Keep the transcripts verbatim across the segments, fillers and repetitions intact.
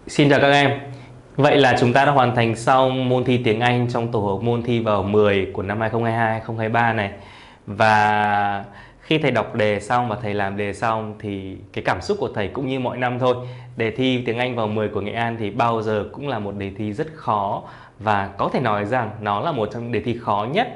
Xin chào các em. Vậy là chúng ta đã hoàn thành xong môn thi tiếng Anh trong tổ hợp môn thi vào mười của năm hai không hai hai hai không hai ba này. Và khi thầy đọc đề xong và thầy làm đề xong thì cái cảm xúc của thầy cũng như mọi năm thôi. Đề thi tiếng Anh vào mười của Nghệ An thì bao giờ cũng là một đề thi rất khó, và có thể nói rằng nó là một trong những đề thi khó nhất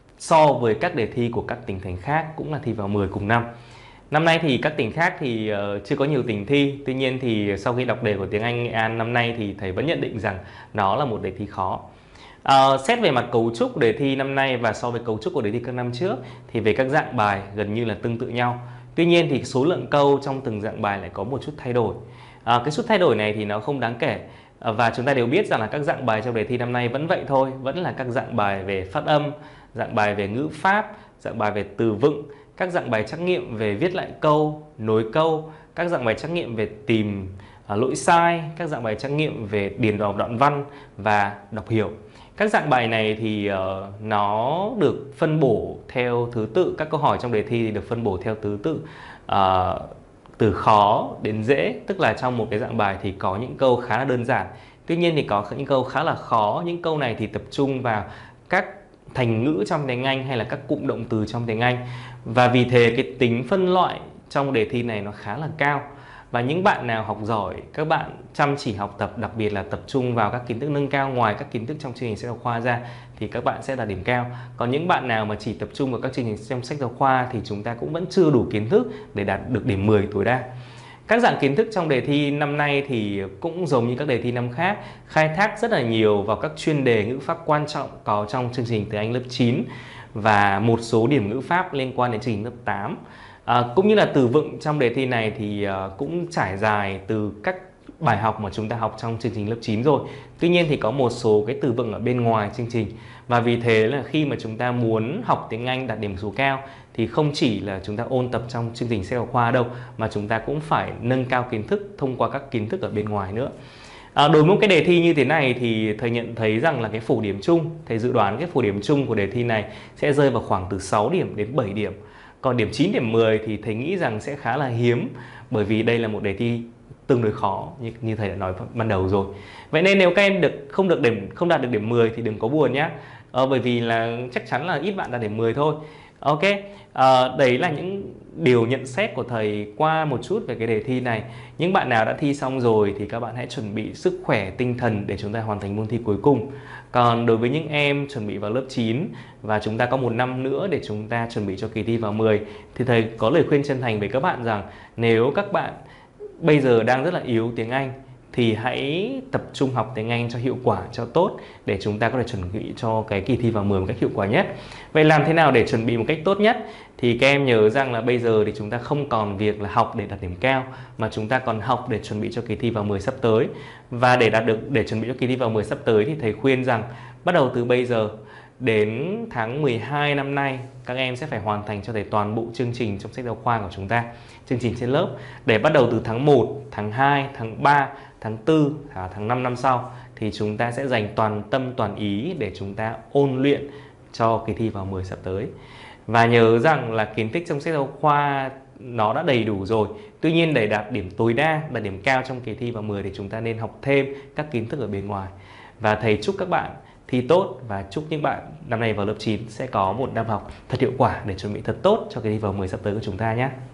so với các đề thi của các tỉnh thành khác cũng là thi vào mười cùng năm. Năm nay thì các tỉnh khác thì uh, chưa có nhiều tỉnh thi. Tuy nhiên thì sau khi đọc đề của tiếng Anh Nghệ An năm nay thì thầy vẫn nhận định rằng nó là một đề thi khó. Uh, xét về mặt cấu trúc đề thi năm nay và so với cấu trúc của đề thi các năm trước thì về các dạng bài gần như là tương tự nhau. Tuy nhiên thì số lượng câu trong từng dạng bài lại có một chút thay đổi. Uh, cái chút thay đổi này thì nó không đáng kể. Uh, và chúng ta đều biết rằng là các dạng bài trong đề thi năm nay vẫn vậy thôi. Vẫn là các dạng bài về phát âm, dạng bài về ngữ pháp, dạng bài về từ vựng, các dạng bài trắc nghiệm về viết lại câu, nối câu, các dạng bài trắc nghiệm về tìm uh, lỗi sai, các dạng bài trắc nghiệm về điền vào đoạn văn và đọc hiểu. Các dạng bài này thì uh, nó được phân bổ theo thứ tự, các câu hỏi trong đề thi thì được phân bổ theo thứ tự uh, từ khó đến dễ, tức là trong một cái dạng bài thì có những câu khá là đơn giản. Tuy nhiên thì có những câu khá là khó, những câu này thì tập trung vào các thành ngữ trong tiếng Anh hay là các cụm động từ trong tiếng Anh. Và vì thế cái tính phân loại trong đề thi này nó khá là cao. Và những bạn nào học giỏi, các bạn chăm chỉ học tập, đặc biệt là tập trung vào các kiến thức nâng cao ngoài các kiến thức trong chương trình sách giáo khoa ra thì các bạn sẽ đạt điểm cao. Còn những bạn nào mà chỉ tập trung vào các chương trình trong sách giáo khoa thì chúng ta cũng vẫn chưa đủ kiến thức để đạt được điểm mười tối đa. Các dạng kiến thức trong đề thi năm nay thì cũng giống như các đề thi năm khác, khai thác rất là nhiều vào các chuyên đề ngữ pháp quan trọng có trong chương trình tiếng Anh lớp chín và một số điểm ngữ pháp liên quan đến chương trình lớp tám. À, cũng như là từ vựng trong đề thi này thì uh, cũng trải dài từ các bài học mà chúng ta học trong chương trình lớp chín rồi. Tuy nhiên thì có một số cái từ vựng ở bên ngoài chương trình. Và vì thế là khi mà chúng ta muốn học tiếng Anh đạt điểm số cao thì không chỉ là chúng ta ôn tập trong chương trình sách giáo khoa đâu, mà chúng ta cũng phải nâng cao kiến thức thông qua các kiến thức ở bên ngoài nữa. À, đối với một cái đề thi như thế này thì thầy nhận thấy rằng là cái phổ điểm chung, thầy dự đoán cái phổ điểm chung của đề thi này sẽ rơi vào khoảng từ sáu điểm đến bảy điểm. Còn điểm chín, điểm mười thì thầy nghĩ rằng sẽ khá là hiếm, bởi vì đây là một đề thi tương đối khó như, như thầy đã nói ban đầu rồi. Vậy nên nếu các em được không được điểm không đạt được điểm mười thì đừng có buồn nhé. Ờ, bởi vì là chắc chắn là ít bạn đạt điểm mười thôi. Ok, à, đấy là những điều nhận xét của thầy qua một chút về cái đề thi này. Những bạn nào đã thi xong rồi thì các bạn hãy chuẩn bị sức khỏe, tinh thần để chúng ta hoàn thành môn thi cuối cùng. Còn đối với những em chuẩn bị vào lớp chín và chúng ta có một năm nữa để chúng ta chuẩn bị cho kỳ thi vào mười thì thầy có lời khuyên chân thành với các bạn rằng nếu các bạn bây giờ đang rất là yếu tiếng Anh thì hãy tập trung học tiếng Anh cho hiệu quả, cho tốt để chúng ta có thể chuẩn bị cho cái kỳ thi vào mười một cách hiệu quả nhất. Vậy làm thế nào để chuẩn bị một cách tốt nhất? Thì các em nhớ rằng là bây giờ thì chúng ta không còn việc là học để đạt điểm cao, mà chúng ta còn học để chuẩn bị cho kỳ thi vào mười sắp tới. Và để đạt được để chuẩn bị cho kỳ thi vào mười sắp tới thì thầy khuyên rằng bắt đầu từ bây giờ đến tháng mười hai năm nay các em sẽ phải hoàn thành cho thầy toàn bộ chương trình trong sách giáo khoa của chúng ta, chương trình trên lớp, để bắt đầu từ tháng một, tháng hai, tháng ba, tháng tư, tháng năm năm sau thì chúng ta sẽ dành toàn tâm toàn ý để chúng ta ôn luyện cho kỳ thi vào mười sắp tới. Và nhớ rằng là kiến thức trong sách giáo khoa nó đã đầy đủ rồi. Tuy nhiên để đạt điểm tối đa, đạt điểm cao trong kỳ thi vào mười thì chúng ta nên học thêm các kiến thức ở bên ngoài. Và thầy chúc các bạn thi tốt và chúc những bạn năm nay vào lớp chín sẽ có một năm học thật hiệu quả để chuẩn bị thật tốt cho kỳ thi vào mười sắp tới của chúng ta nhé.